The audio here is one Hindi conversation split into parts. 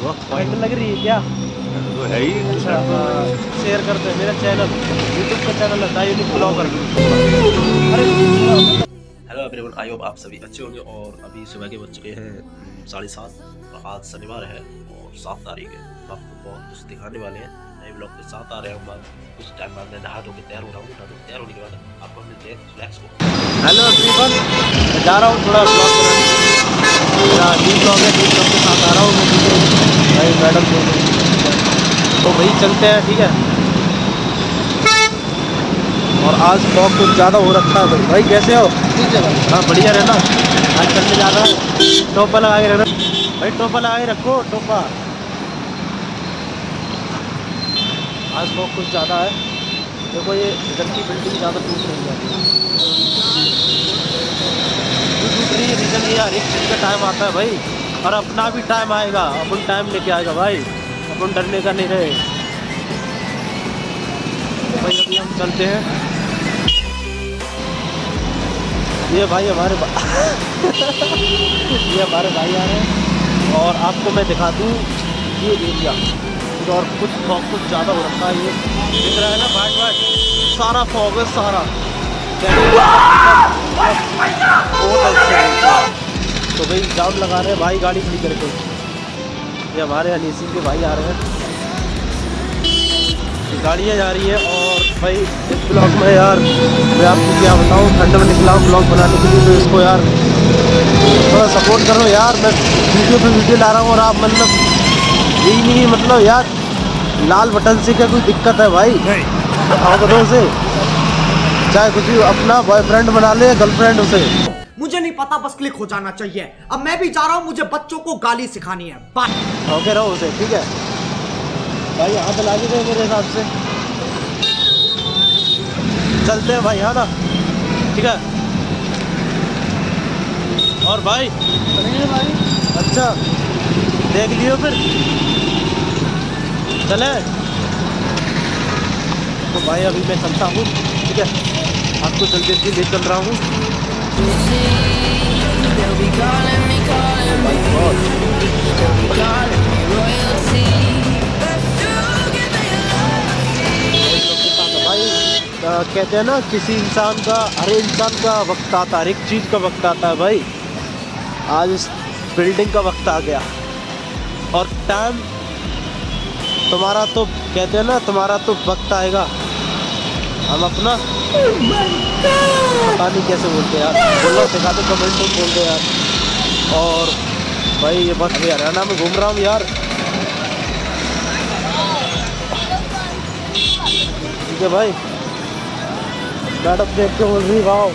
पॉइंट लग रही है क्या? तो है ही। अच्छा शेयर करते हैं मेरा चैनल, यूट्यूब का चैनल है unique blogger. Hello everyone, I hope आप सभी अच्छे होंगे। और अभी सुबह के बज चुके हैं 7:30 और आज शनिवार है और 7 तारीख है। आपको बहुत कुछ दिखाने वाले हैं नए ब्लॉग के साथ आ रहे हैं। कुछ टाइम बाद मैं नहा धो के तैयार हो रहा हूँ। नहा धो तैयार होने के बाद आपको मिलते हैं रिलैक्स को। हेलो एवरीवन, मैं जा रहा हूँ थोड़ा ब्लॉग बनाने। मेरा न्यू ब्लॉग है, न्यू ब्लॉग के साथ आ रहा हूँ मैं। भाई मैडम तो वही चलते हैं, ठीक है। और आज ब्लॉग कुछ ज़्यादा हो रखा है भाई। भाई कैसे हो? ठीक है भाई। हाँ बढ़िया रहना। आज चलने जा रहा है, टोपा लगा के रहना भाई, टोपा लगा के रखो टोपा। आज ब्लॉग कुछ ज़्यादा है। देखो ये इधर की बिल्डिंग ज़्यादा टूट रही है, टूट रही है। रीज़न ये हर एक चीज़ का टाइम आता है भाई, और अपना भी टाइम आएगा, अपन टाइम लेके आएगा भाई, अपन डरने का नहीं रहे भाई। अभी हम चलते हैं। ये भाई हमारे ये हमारे भाई आ रहे हैं और आपको मैं दिखा दूँ ये एरिया। और कुछ फॉग कुछ ज़्यादा हो रखा है, ये दिख रहा है ना, वाइट वाइट सारा फॉग है सारा। तो भाई जाम लगा रहे हैं भाई गाड़ी खड़ी करके। ये हमारे अनीसी के भाई आ रहे हैं, गाड़ियाँ जा रही है। और भाई इस ब्लॉग में यार मैं आपको क्या बताऊँ, ठंड में निकला हूँ ब्लॉग बनाने के लिए, तो इसको यार थोड़ा सपोर्ट करो यार। मैं वीडियो पे वीडियो ला रहा हूँ और आप मतलब यही नहीं, मतलब यार लाल बटन से क्या कोई दिक्कत है भाई? आओ से चाहे कुछ भी अपना बॉयफ्रेंड बना ले, गर्लफ्रेंड उसे, मुझे नहीं पता, बस क्लिक हो जाना चाहिए। अब मैं भी जा रहा हूँ, मुझे बच्चों को गाली सिखानी है। बाय। ओके रहो उसे, ठीक है भाई। यहाँ पे लागे गए मेरे हिसाब से, चलते हैं भाई यहाँ ना, ठीक है। और भाई चलेंगे भाई? अच्छा देख लियो फिर चले तो भाई। अभी मैं चलता हूँ, ठीक है, आपको जल्दी जल्दी ले चल रहा हूँ भाई। कहते हैं ना किसी इंसान का, हर इंसान का वक्त आता है, हर एक चीज़ का वक्त आता है भाई। आज इस बिल्डिंग का वक्त आ गया और टाइम तुम्हारा, तो कहते हैं ना तुम्हारा तो वक्त आएगा। हम अपना पता नहीं कैसे बोलते यार, बोलो सिखा दो, कमेंट में बोल दो यार। और भाई ये बस अभी हरियाणा में घूम रहा हूँ यार, ठीक है भाई। मैडम देख के बोल रही वाओ।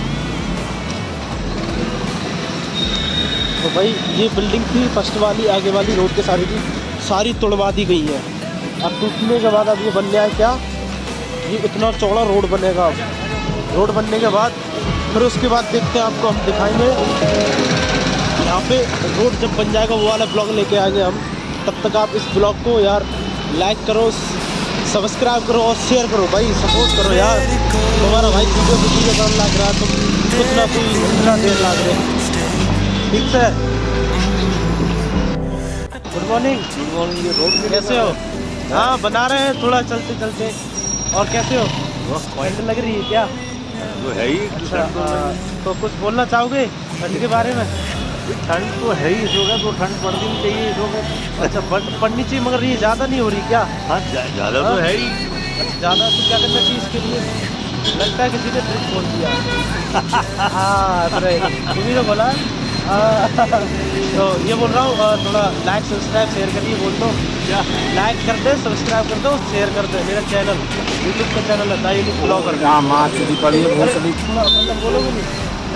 तो भाई ये बिल्डिंग थी फर्स्ट वाली, आगे वाली रोड के सारी तोड़वा दी गई है। अब टूटने के बाद अब ये बनने आया क्या, ये इतना चौड़ा रोड बनेगा। अब रोड बनने के बाद फिर उसके बाद देखते हैं, आपको हम दिखाएंगे यहाँ पे रोड जब बन जाएगा वो वाला ब्लॉग लेके आएंगे हम। तब तक आप इस ब्लॉग को यार लाइक करो, सब्सक्राइब करो और शेयर करो भाई, सपोर्ट करो यार। तुम्हारा भाई वीडियो कम लग रहा है, तुम कुछ ना कोई इतना देर लग रहे, ठीक है। Good morning. Good morning. ये रोड कैसे हो? हाँ बना रहे हैं थोड़ा चलते चलते। और कैसे हो? पॉइंट लग रही है क्या? तो है ही। अच्छा तो कुछ बोलना चाहोगे ठंड के बारे में? ठंड तो है ही, इस वक्त तो ठंड पड़नी चाहिए इस वक्त। अच्छा पढ़नी चाहिए, मगर ये ज़्यादा नहीं हो रही क्या? हाँ ज़्यादा तो है ही। ज़्यादा तो क्या करना चाहिए इसके लिए? लगता है किसी ने ट्रिक बोल दिया। हाँ तुम्ही तो बोला। तो ये बोल रहा हूँ थोड़ा लाइक सब्सक्राइब शेयर करिए, बोल दो क्या? लाइक कर दे, सब्सक्राइब कर दो, शेयर कर दे। मेरा चैनल यूट्यूब का चैनल है यूनिक ब्लॉगर। मतलब बोलोगे नहीं?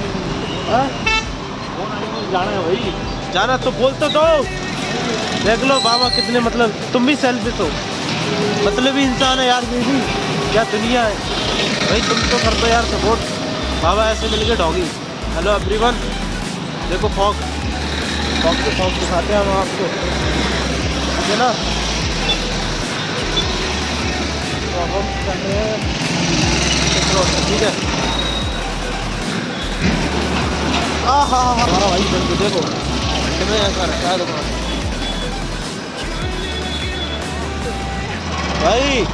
जाना है भाई, जाना तो बोल तो दो। देख लो बाबा कितने, मतलब तुम भी सेल्फिश हो, मतलब ही इंसान है यार, ये भी क्या दुनिया है भाई। तुम तो कर दो यार सपोर्ट, बाबा ऐसे मिल के डॉगी। हेलो एवरीवन, देखो फॉग दिखाते हैं हम आपको, ठीक है ना। तो अब हम कर रहे हैं, ठीक है। हाँ हमारा भाई देखो कितने ऐसा रखा है दुकान। भाई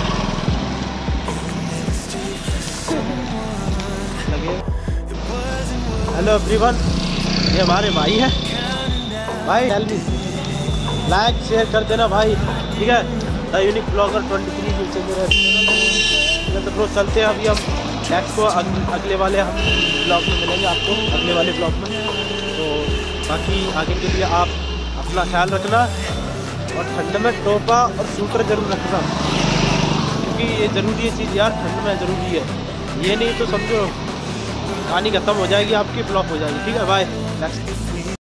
हेलो एवरीवन, ये हमारे भाई हैं भाई। लाइक शेयर कर देना भाई, ठीक है। द यूनिक ब्लॉगर 23 नीचे मेरे ठीक है। तो ब्रो चलते हैं अभी हम नेक्स्ट को अगले वाले हम ब्लॉग में मिलेंगे आपको, अगले वाले ब्लॉग में। तो बाकी आगे के लिए आप अपना ख्याल रखना और ठंड में टोपा और स्वेटर जरूर रखना, क्योंकि ये ज़रूरी है चीज़ यार, ठंड में ज़रूरी है। ये नहीं तो समझो कहानी खत्म हो जाएगी आपकी, फ्लॉप हो जाएगी। ठीक है, बाय नेक्स्ट।